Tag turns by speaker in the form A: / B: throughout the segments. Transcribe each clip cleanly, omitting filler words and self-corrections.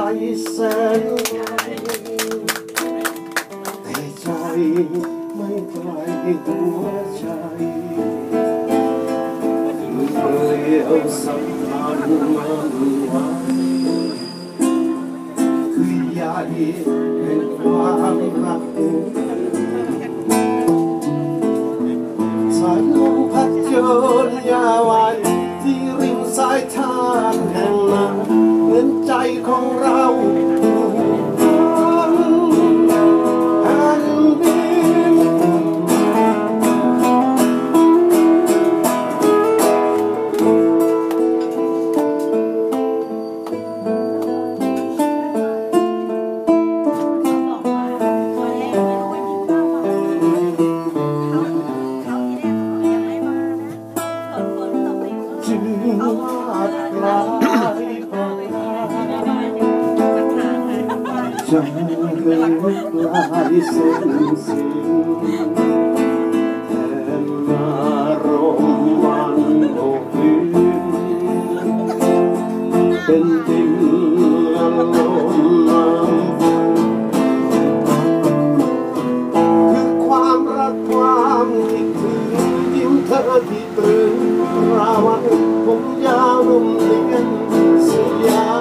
A: แสนไกลแต่ใจไม่ไกลหัวใจเปลี่ยวสัมพันธ์มันไว้คือใหญ่แห่งความรักสายลมพัดโยนยาไว้ที่ริมสายทางแห่งนั้นเหมือนใจของเราจะเลือกลายเส้นสิ้นแทนอารมณ์มันอบอุ่นเป็นดินและลมน้ำคือความรักความคิดถึงยิ้มเธอที่ตื่นราวันผมยาวนุ่มเนียนสยาม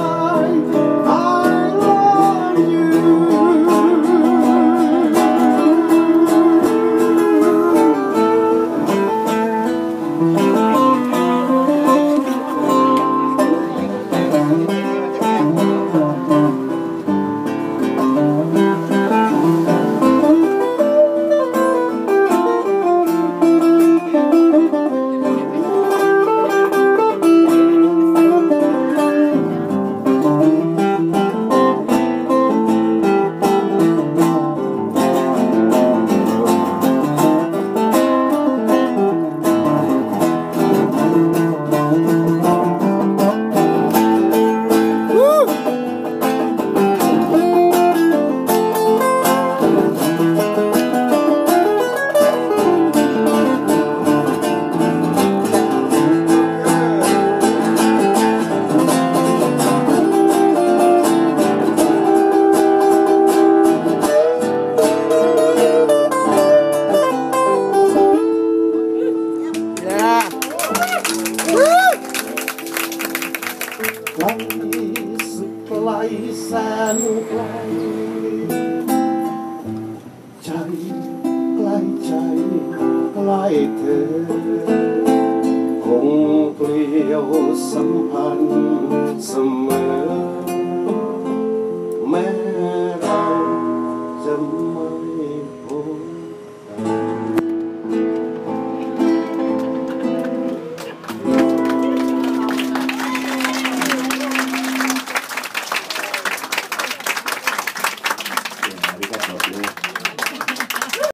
A: ไกลสุดไกลแสนไกลใจใกล้ใจใกล้เธอคงเปลี่ยวสัมพันธ์เสมอ